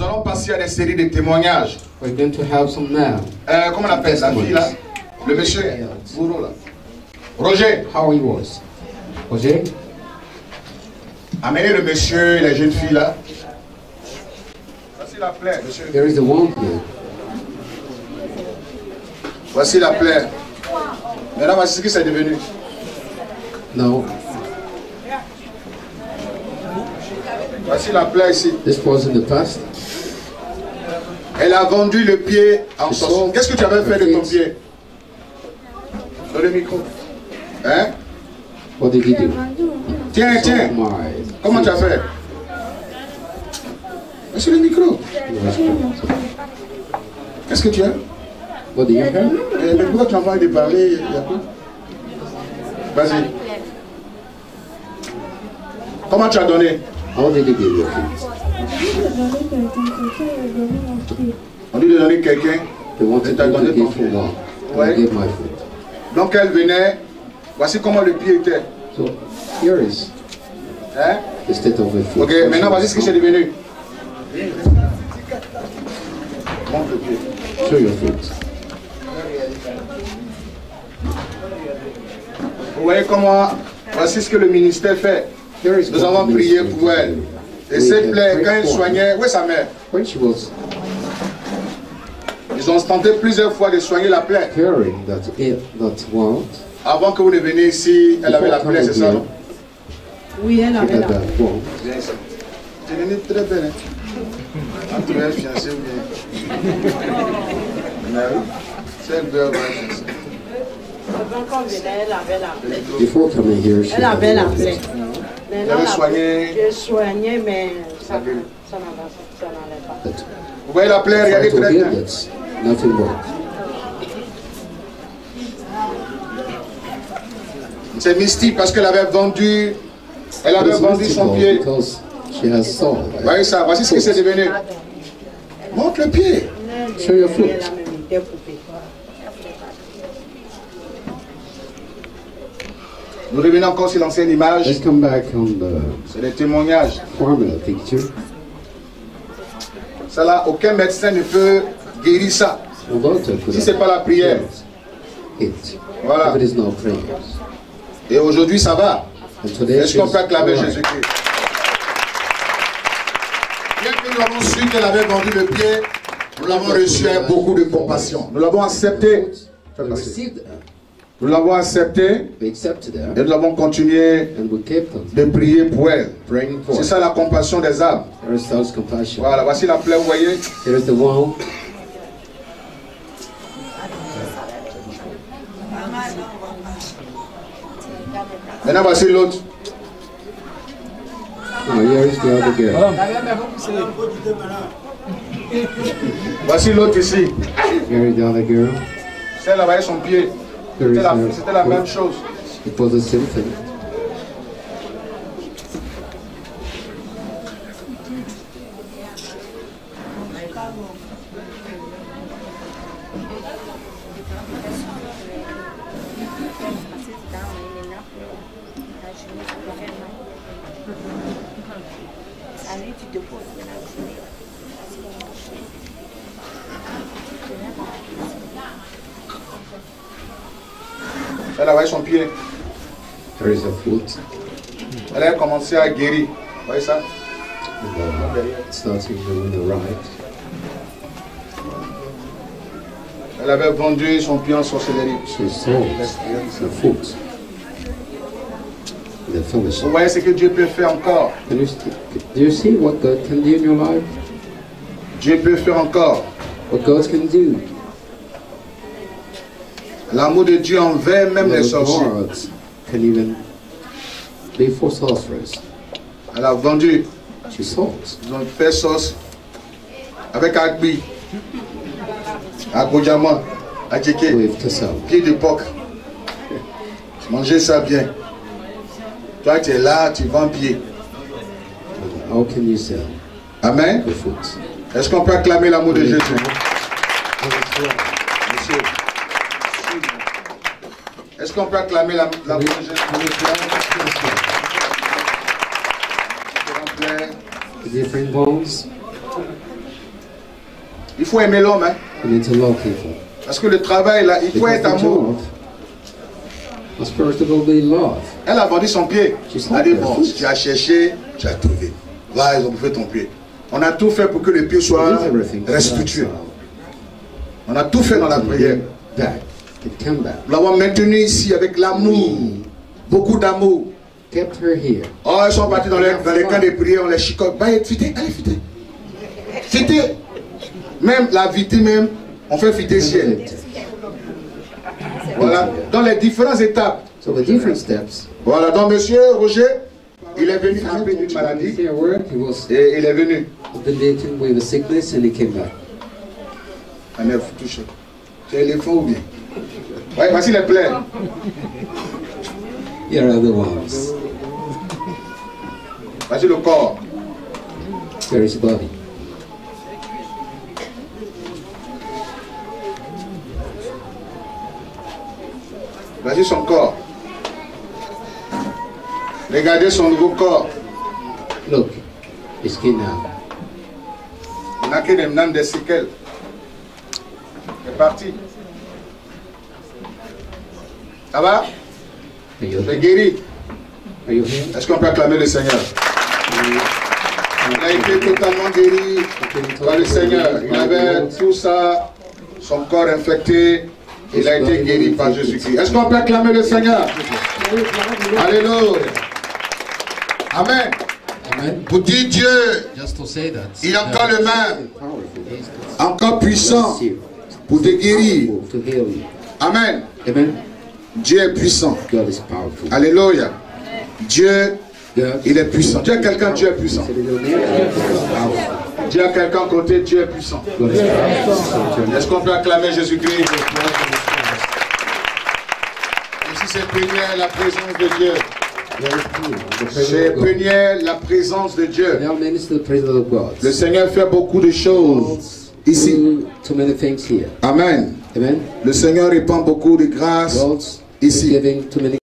allons passer à des séries de témoignages. We're going to have some now. Comment on appelle la fille là? Le monsieur bourreau là. Roger. How he was. Roger? Amenez le monsieur et les jeunes filles là. Voici la plaie, monsieur. There is the wound here. Voici la plaie. Maintenant, voici ce que c'est devenu. No. Voici la plaie ici. This was in the past. Elle a vendu le pied en sauce. Qu'est-ce que tu avais fait de ton pied? Dans le micro. Hein? What did he do? Tiens, tiens. Comment tu as fait? Sur le micro. Qu'est-ce que tu as? What do you have? Mais pourquoi tu as envie de parler, Yacoub? Vas-y. Comment tu as donné? How did he give you? On lui a donné quelqu'un. They wanted t'a me donné to ton give pied. for one. Ouais. I gave my foot. Donc elle venait. Voici comment le pied était. So here is Hein? the state of the foot. Ok, maintenant voici ce que c'est devenu. Montre le pied. Show your foot. Vous voyez comment. Voici ce que le ministère fait. Here is Nous what avons the prié ministry pour is elle. doing. Et We cette have plaie, prayed quand elle for her. soignait, où est sa mère? When she was Ils ont tenté plusieurs fois de soigner la plaie. carrying that wound, Avant que vous ne veniez ici, elle avait la plaie, c'est ça? Non? Oui, elle she avait had la that wound. Viens ici. Tu es très belle, hein? Tu es fiancée ou bien? Mais oui. C'est un beurre, ouais. Avant qu'on venait, elle avait la plaie. Before coming here, she Elle had avait la wound. plaie. Elle Maintenant, avait la soigné. plaie, j'ai soigné, mais ça n'allait pas. But Vous voyez la plaie, try regardez to très bien. heal it, nothing worked. C'est mystique parce qu'elle avait vendu. Elle But avait it's vendu son mystical pied. because she has soul. Vous voyez ça, voici ce que c'est devenu. Montre le pied. Show your foot. Elle a même été coupée. Nous revenons encore sur l'ancienne image. Let's come back on the C'est des témoignages. formula picture. Ça là, aucun médecin ne peut guérir ça. The doctor could Si ce n'est pas la prière. it. Voilà. If it is no prayers. Et aujourd'hui, ça va. And today Est-ce qu'on she's peut acclamer alright. Jésus-Christ? Bien que nous avons su qu'elle avait vendu le pied, nous l'avons reçu avec beaucoup de compassion. Nous l'avons accepté. We received her. Nous l'avons accepté We accepted her. et nous avons continué And we kept on de prier pour elle. praying for C'est her. ça la compassion des âmes. There is self-compassion. Voilà, voici la plaie, vous voyez. Here is the wound. Maintenant, voici l'autre. Now here is the other girl. Voici l'autre ici. Here is the other girl. Celle là, voyez son pied. Here is C'était la her même foot. chose. It was the same thing. Elle a voyé son pied. There is a foot. Elle a commencé à guérir. Vous voyez ça? And starting doing the right. Elle avait vendu son pied en sorcellerie. She sold the foot. The Vous fellowship. voyez ce que Dieu peut faire encore. Do you see what God can do in your life? Dieu peut faire encore. What God can do? L'amour de Dieu envers même les Love sorciers. God can even be for sorcerers. Elle a vendu. She sold. Ils ont fait sauce avec Agbi, Agbojama, Adjeke, With Tessel. pied d'époque. Mangez ça bien. Toi, tu es là, tu vends pied. How can you sell Amen. the foot? Est-ce qu'on peut acclamer l'amour de Jésus? Monsieur. Est-ce qu'on peut acclamer l'amour de Jésus? The different bones. Il faut aimer l'homme, hein. You need to love people. Parce que le travail, là, il faut Because être the amour. job must first of all be love. Elle a vendu son pied. She's Elle a dit, not bon, barefoot. tu as cherché, tu as trouvé. Là, ils ont bouffé ton pied. On a tout fait pour que le pied She soit did everything for respectueux. that, On a tout fait dans la so prière. back. It came back. Nous l'avons maintenue ici avec l'amour. Beaucoup d'amour. Kept her here. Oh, ils sont partis dans les camps de prière, on les chicote. Bah, fité, allez, fité. Fité. Même la vité, même, on fait fité ciel. Voilà, dans les différentes étapes. So the different steps. Voilà, donc monsieur Roger, il est venu un peu d'une maladie Here work, he was et il est venu. dealing with a sickness and he came back. Un œuf touché. C'est éléphant ou bien? Ouais, voici les plaies. Here are the ones. Voici le corps. Here is body. Voici son corps. Regardez son nouveau corps. Look, his skin now. Il n'a que des séquelles. C'est parti. Ça va? Are you C'est here? guéri. Are you here? Est-ce qu'on peut acclamer le Seigneur? Il a été totalement guéri par le Seigneur. Il avait tout ça, son corps infecté. Il a été guéri par Jésus-Christ. Est-ce qu'on peut acclamer le Seigneur? Alléluia. Amen. Amen. Pour dire Dieu, Just to say that. il est encore le même, Powerful. He's encore puissant here pour te guérir. to heal you. Amen. Amen. Dieu est puissant. God is powerful. Alléluia. Dieu, God il est puissant. Dieu a quelqu'un, Dieu est puissant. said in your name, God is powerful. Dieu a quelqu'un à côté, Dieu est puissant. God is powerful. Est-ce qu'on peut acclamer Jésus-Christ? Ici, c'est Peignait la présence de Dieu. C'est Peignait la présence de Dieu. Now minister the presence of God. Le Seigneur fait beaucoup de choses ici. Do too many things here. Amen. Amen. Le Seigneur répand beaucoup de grâces God's ici. giving too many